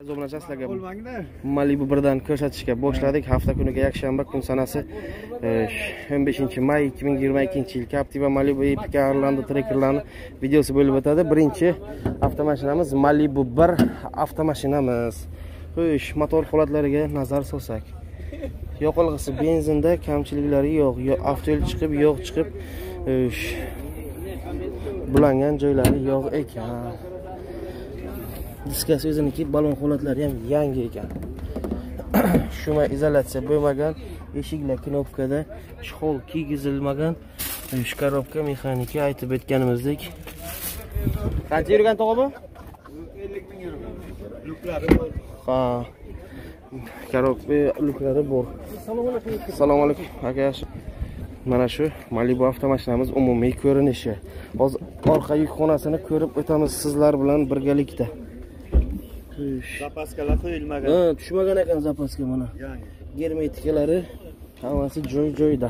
Sizlarga Malibu 1dan ko'rsatishga boshladik. Hafta kuniga yakshanba kun sanasi 15-may 2022-yil Captiva Malibu Epic Orlando Tracker'larni videosi bo'lib o'tadi. Birinchi avtomashinamiz Malibu 1 avtomashinamiz. Xo'sh, motor holatlariga nazar solsak. Yoqilg'isi benzinda kamchiliklari yo'q, avtoyol chiqib, yo'q chiqib, bulangan joylari yo'q ekan. Diskasi o'ziniki, balon holatlari ham yangi ekan. Shuma izolyatsiya bo'lmagan, eshiklar knopkada, chexol kiygizilmagan, korobka mexaniki aytib o'tganimizdek. Qancha yurgan tog'a bu? 50 ming yurgan. Luklari bor. Ha. Korobka luklari bor. Assalomu alaykum. Aka yaxshi. Mana shu Malibu avtomashinamiz umumiy ko'rinishi. Hozir orqa yuk xonasini ko'rib o'tamiz sizlar bilan birgalikda. Zapaskalar qo'yilmagan. Ha, tushmagan ekan zapaska mana. Yangi. Germetikalari hammasi joy-joyda.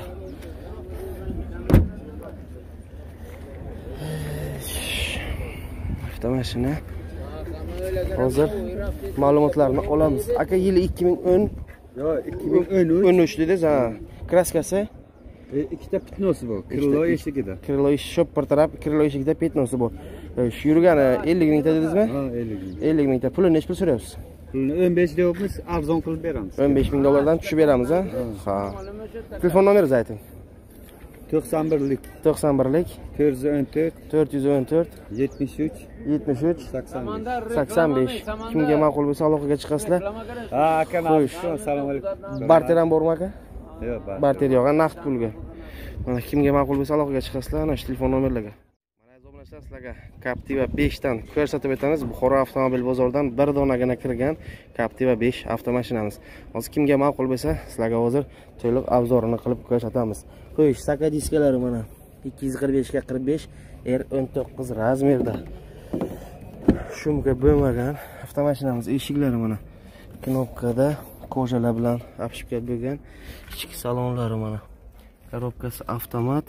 Avtomashina. Hozir ma'lumotlarni olamiz. Aka yili 2010. Yo, 2013 dedingiz, ha. Kraskasi ikkita pitnosi bor. Krilo eshigida. Krilo eshik bir taraf, krilo eshigida pitnosi bor. Shu yurgani 50 mingta dedingizmi? Ha, 50 ming. 50 mingta. Pulni necha pul so'rayapsiz? Pulni 15 deyapmiz, arzon qilib beramiz. 15 ming dollardan tushib beramiz, ha? Ha. Telefon nomeringizni ayting. 91lik 91lik 414 414 73 73 85. Kimga ma'qul bo'lsa aloqaga chiqasizlar. Ha, aka, assalomu alaykum. Barter ham bormi aka? Yo'q, barter yo'q, naqd pulga. Mana kimga ma'qul bo'lsa aloqaga chiqasizlar, ana shu telefon nomerlarga. Mana azoblanishlar sizlarga Captiva 5 dan ko'rsatib o'tamiz. Buxoro avtomobil bozoridan bir donagina kirgan Captiva 5 avtomashinamiz. Hozir kimga ma'qul bo'lsa, sizlarga hozir to'liq obzorini qilib ko'rsatamiz. Qo'yish saka diskalari mana 245 ga 45 R19 razmerda. Shumka bo'lmagan avtomashinamiz eshiklari mana knopkada kojalar bilan apshipka bo'lgan. Ichki salonlari mana. Korobkasi avtomat.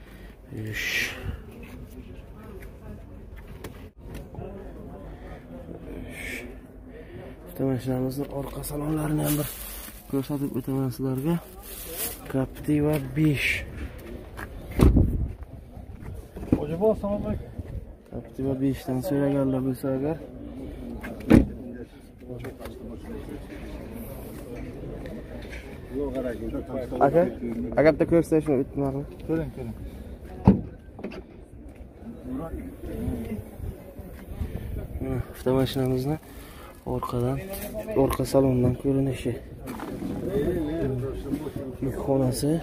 Avtomashinamizning orqa salonlarini ham bir ko'rsatib o'taman sizlarga. Captiva 5. Ojibo, assalomu alaykum. Captiva 5 dan so'raganlar bo'lsa agar aka bitta ko'rsatish o'tmadi. Ko'ring. Avtomashinamizni orqa salondan ko'rinishi. Yuk xonasi.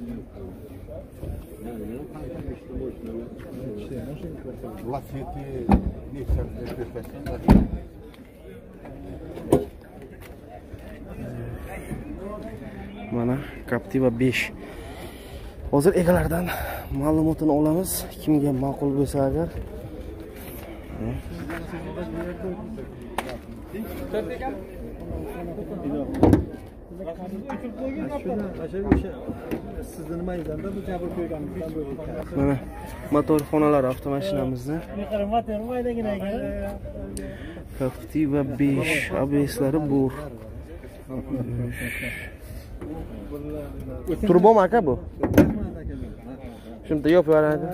Mana Captiva 5. Hozir egalaridan ma'lumotini olamiz. Kimga ma'qul bo'lsa agar. Mana motor xonalari avtomashinamizda. Captiva 5 ABS'lari bor. Turbo aka bu? Shunda yo'q beradi.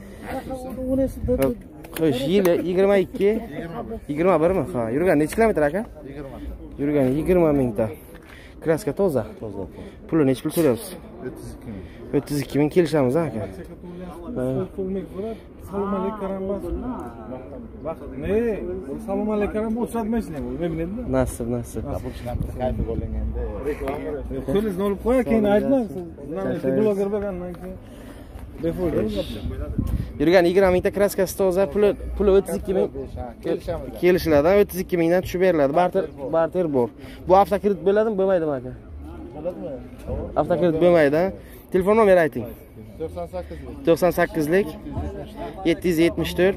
Xo'sh, yili 22, 21 mi? Ha, yurgan necha kilometr aka? 20. Yurgan 20 mingta. Kraska toza. Puli necha pul so'rayapsiz? 32 ming kelishamiz aka. Assalomu alaykum. Ne? Assalomu alaykum. O'satmaysiz bu. Men bilmayman. Nasib. Qaytib bo'lganda. Qo'lingizni olib qo'y, keyin aytmang. Siz bloger bo'lgandan keyin befoyda yurgan 20 mingta kraskasi toza, puli 32 ming kelishiladi. 32 mingdan tushib beriladi. Barter bor. Bu avtokredit bo'ladimi, bo'lmaydimi aka? bo'ladimi? Avtokredit bo'lmaydi. Telefon nomeri ayting. 98lik 774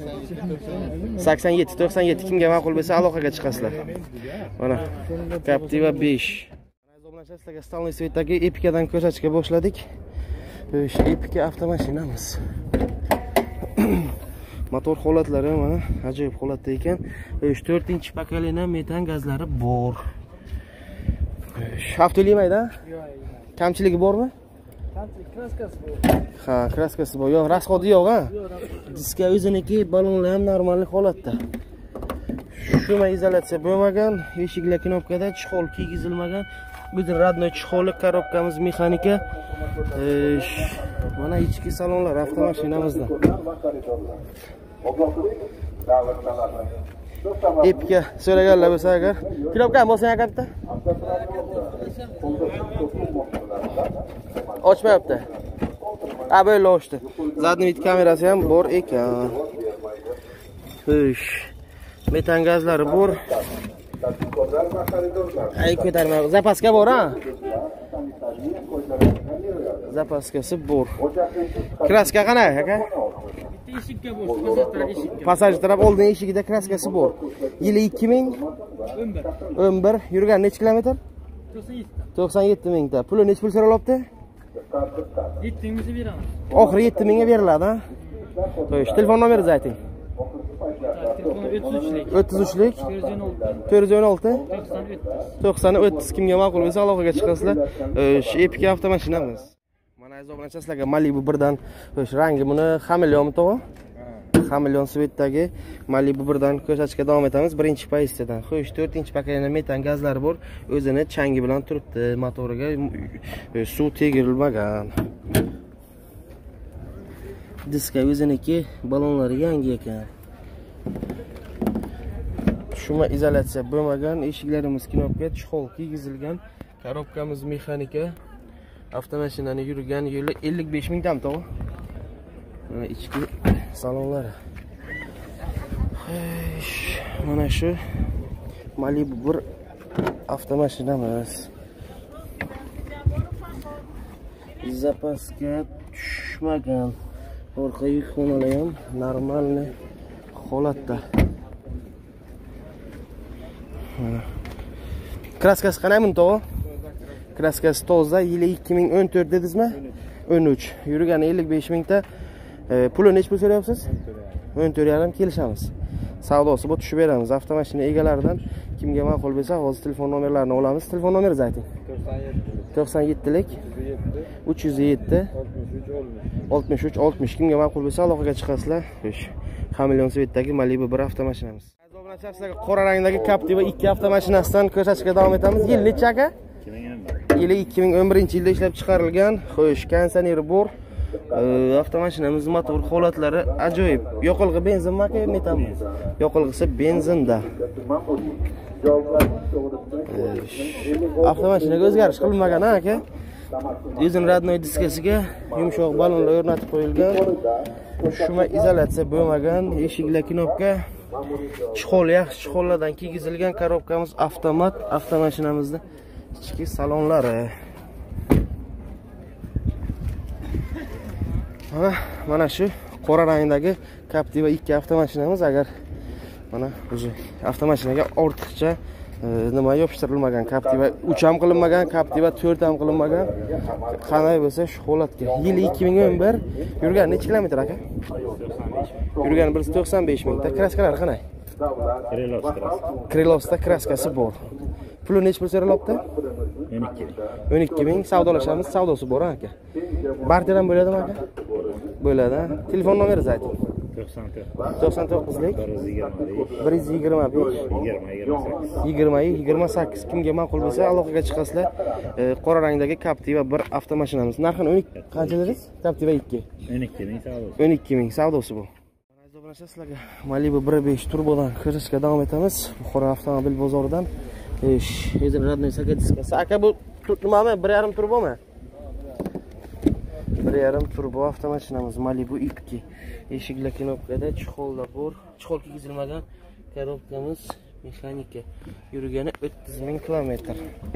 87 97 kimga ma'qul bo'lsa aloqaga chiqasizlar. Mana Captiva 5. Sizlarga Stalniy Svetdagi Epikadan ko'rsatishga boshladik. O'sha Epika avtomashinamiz. Motor holatlari mana ajoyib holatda ekan. 4-chi pokoleniya metan gazlari bor. Avtolaymaydi? Yo'q. Kamchiligi bormi? Kamchilik kraskasi bor. Ha, kraskasi bor. Yo'q, rasxodi yo'q, ha? Diska o'ziniki, balonlar ham normal holatda. Shuma izolyatsiya bo'lmagan, eshiklar knopkada, chixol kiygizilmagan. Bizning radnoy chixoli, korobkamiz mexanika. Mana ichki salonlar avtomashinamizda. Epga so'raganlar bo'lsa agar, knopkani bosing aka bitta. Ochmayapti. Ha, böyle ochdi. Zadniy vid kamerasi ham bor ekan. Xo'sh. Metan gazlari bor. Ay ko'tarma. Zapaska bor, ha? Zapaskasi bor. Kraska qanday, aka? Bitta eshikka bor, pasaj taraf eshikka. Pasaj taraf oldin eshigida kraskasi bor. Yili 2011. Yurgan necha kilometr? 97 mingta. Puli necha pul so'ralibdi? 7 mingga beramiz. Oxiri 7 mingga beriladi, ha? Xo'sh, telefon nomeringizni ayting. Telefoni 33lik. 33lik 416 90 30 kimga ma'qul bo'lsa aloqaga chiqasizlar. Epika avtomashinamiz. Mana aziz obunachilar, Malibu 1dan rangi buni xameleon to'g'ri? Xameleon svetdagi Malibu 1dan ko'rsatishga davom etamiz. Birinchi pozitsiyadan. Xo'sh, 4-chi pokoleniya metan gazlari bor. O'zini changi bilan turibdi. Motoriga suv tegirilmagan. Diska o'ziniki, balonlari yangi ekan. Shuma izolyatsiya bo'lmagan, eshiklarimiz knopka, chixol kiygizilgan, korobkamiz mexanika. Avtomashinani yurgan yo'li 55 ming tam to'g'ri? Mana ichki salonlari. Mana shu Malibu 1 avtomashinamiz. Zapaska tushmagan. Orqa yuk xonalari ham normalniy holatda. Kraskasi qanday buni to'g'ri? Kraskasi toza, yili 2014 dedingizmi? 13. Yurgani 55 mingta. Puli necha pul so'rayapsiz? 14,5 kelishamiz. Savdosi bu tushib beramiz. Avtomashina egalaridan kimga ma'qul bo'lsa, hozir telefon nomerlarini olamiz. Telefon nomeringizni ayting. 97lik 307 63 60 kimga ma'qul bo'lsa aloqaga chiqasizlar. Xo'sh. Xameleon svetdagi Malibu 1 avtomashinamiz. Sizlarga qora rangdagi Captiva 2 avtomashinasidan ko'rsatishga davom etamiz. Yil necha aka? 2011. Yili 2011-yilda ishlab chiqarilgan. Xo'sh, konditsioneri bor. Avtomashinamiz motor holatlari ajoyib. Yoqilg'i benzinmi aka, metanmi? Yoqilg'isi benzinda. Avtomashinaga o'zgarish qilinmagan aka. O'zining radnoy diskasiga yumshoq balonlar o'rnatib qo'yilgan. Shuma izolyatsiya bo'lmagan, eshiklar knopka. Chixol yaxshi chixollardan kiygizilgan, korobkamiz avtomat, avtomashinamizning ichki salonlari. Mana shu qora rangdagi Captiva 2 avtomashinamiz. Agar mana o'zi avtomashinaga ortiqcha nima yopishtirilmagan, Captiva 3 ham qilinmagan, Captiva 4 ham qilinmagan. Qanday bo'lsa shu holatga. Yili 2011, yurgan necha kilometr aka? Yurgan 195 mingta. Kraskalari qanday? Krilovsda kraskasi bor. Puli necha pul so'ralibdi? 12 ming. Savdolashamiz, savdosi bor aka. Barter ham bo'ladimi aka? Bo'ladi. Telefon nomeringizni ayting. 99lik 125 kimga ma'qul bo'lsa aloqaga chiqasizlar. Qora rangdagi Captiva 1 avtomashinamiz. Narxini 12 qancha dedingiz? Captiva 2. 12 ming savdosi. 12 ming savdosi bu. Sizlarga Malibu 1.5 turbodan ko'rsatishga davom etamiz. Buxoro avtomobil bozoridan. O'zini radnoy sakadiskasi. Aka bu nimami? 1.5 turbomi? 1.5 turbo avtomashinamiz Malibu 2. Eshiklar knopkada, chixollar bor. Chixol kiygizilmagan, korobkamiz mexanika. Yurgani 30 ming kilometr.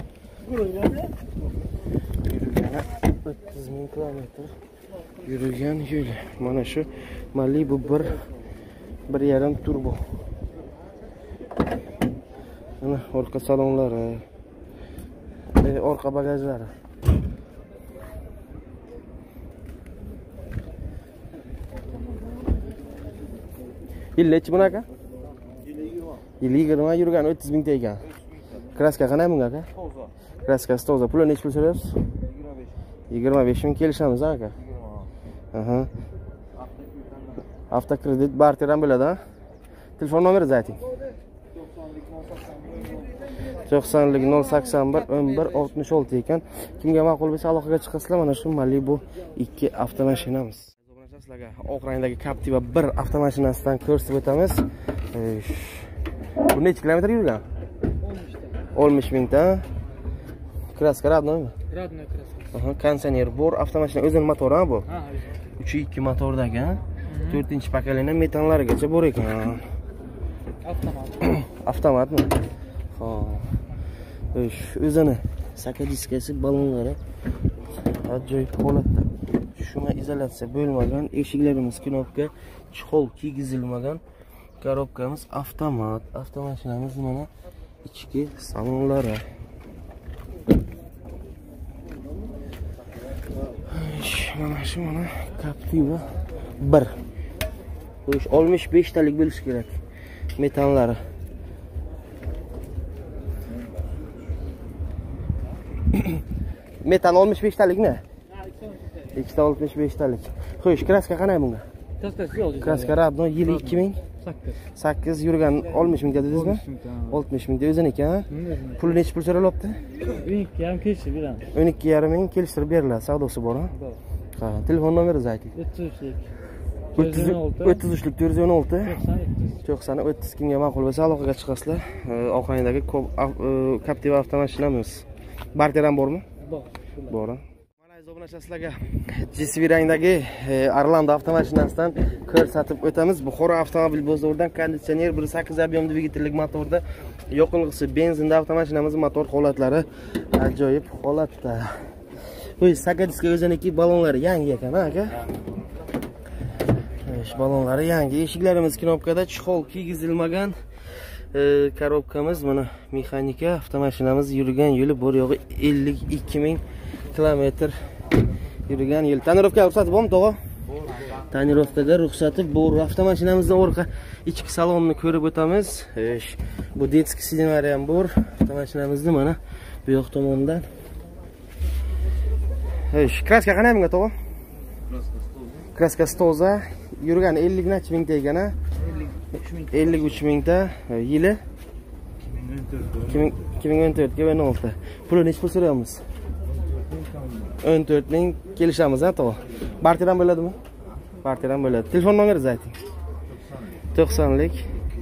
Yurgan yo'l. Mana shu Malibu 1.5 turbo. Mana orqa salonlari, orqa bagajlari. Yil nechi buni aka? Yil 20 yurgan 30 ming ekan. Kraska qanday bunga aka? Toza. Kraskasi toza. Puli nechi pul so'rayapsiz? 25 ming kelishamiz aka. Aha. Avtokredit barter ham bo'ladi, ha? Telefon nomeringizni ayting. 90lik 081 11 66 ekan. Kimga ma'qul bo'lsa aloqaga chiqasizlar. Mana shu Malibu 2 avtomashinamiz. Sizlarga oq rangdagi Captiva 1 avtomashinasidan ko'rsatib o'tamiz. Bu necha kilometr yurgan? 10 mingta. Kraska radnoymi? Radnoy kraska. Aha, konditsioner bor, avtomashina o'zining motori ha bu. Ha, 3.2 motorda ekan. 4-pokoleniya metanlarigacha bor ekan. avtomat. Avtomatmi? Xo'p. O'zini sakadiskasi, balonlari ajoyib holatda. Shuma izolyatsiya bo'lmagan, eshiklarimiz knopka, chexol kiygizilmagan, korobkamiz avtomat, avtomashinamiz mana ichki salonlari. Mana shu mana Captiva 1. 65 talik bo'lishi kerak. Metanlari. Metan 65 talikmi? 265 talik. Xo'sh, kraska qanday bunga? Kraskasi yo'q. Kraska radno yili 2008 yurgan 60 ming dedingizmi? 60 ming o'ziniki, ha? Puli necha pul so'ralyapti? 12,5 kelishib beramiz. 12,5 ming kelishtirib beriladi, savdosi bor, ha? Ha, telefon nomeringizni ayting. 33lik 416 90 30 kimga ma'qul bo'lsa aloqaga chiqasizlar. Oq rangdagi Captiva avtomashinamiz. Barter ham bormi? Bor. Mana aziz sizlarga GSV rangdagi Orlando avtomashinasidan ko'rsatib o'tamiz. Buxoro avtomobil bozoridan konditsioner 1.8 объем dvigatellik motorda, yoqilg'isi benzinda avtomashinamiz motor holatlari ajoyib holatda. Qo'y sakadiska o'ziniki balonlari yangi ekan, ha aka? Balonlari yangi, eshiklarimiz knopkada, chexol kiygizilmagan. Korobkamiz mana mexanika, avtomashinamiz yurgan yo'li bor yo'g'i 52 ming kilometr yurgan yo'l. Tonirovka ruxsati bormi, tog'a? Bor. Tonirovkaga ruxsati bor. Avtomashinamizning orqa ichki salonini ko'rib o'tamiz. Bu detskiy ssenariy ham bor. Avtomashinamizni mana bu yoq tomondan. Kraska qanday bunga, tog'a? Kraskasi toza. Yurgan 50 necha mingta ekan, ha? 53 mingta, yili 2014 ga 16. Puli necha pul so'rayapmiz? 14 ming kelishamiz, ha, tog'a. Barter ham bo'ladimi? Barter ham bo'ladi. Telefon nomeringizni ayting. 90lik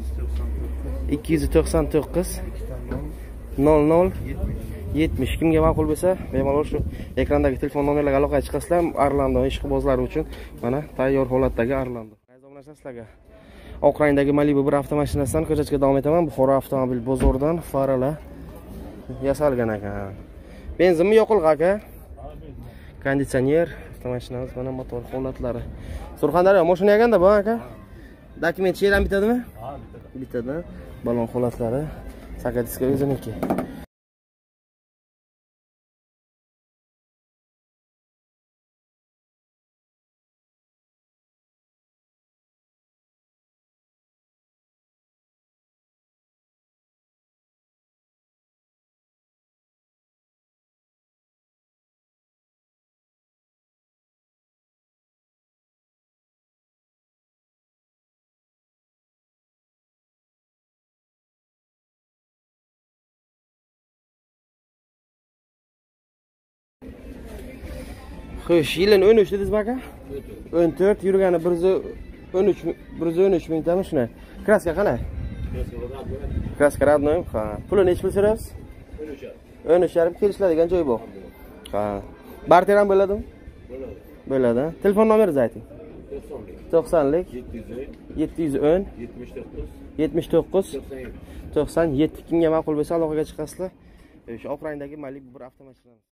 299 00 70. Kimga ma'qul bo'lsa, bemalol shu ekrandagi telefon nomerlariga aloqaga chiqasizlar. Orlando ishqibozlari uchun mana tayyor holatdagi Orlando. Sizlarga oq rangdagi Malibu 1 avtomashinasidan ko'rsatishga davom etaman. Buxoro avtomobil bozoridan faralar yasalgan ekan. Benzinmi, yoqilg'i aka? Konditsioner, avtomashinamiz mana motor holatlari. Surxondaryo mashina yaganda bu aka? Dokument sher ham bitadimi? Ha, bitadi. Bitadi. Balon holatlari, sakadiska o'ziniki. Xo'sh, yilin 13 dedingizmi aka? 14 yurgani 113 mingtami shuna. Kraska qanday? Kraska radnoy. Ha. Puli necha pul so'rayapsiz? 13,5 kelishiladigan joy bor. Ha. Barter ham bo'ladimi? Bo'ladi. Telefon nomeringizni ayting. 90lik 710 79 97. Kimga ma'qul bo'lsa aloqaga chiqasizlar. O'sha oq rangdagi Malibu 1 avtomashina.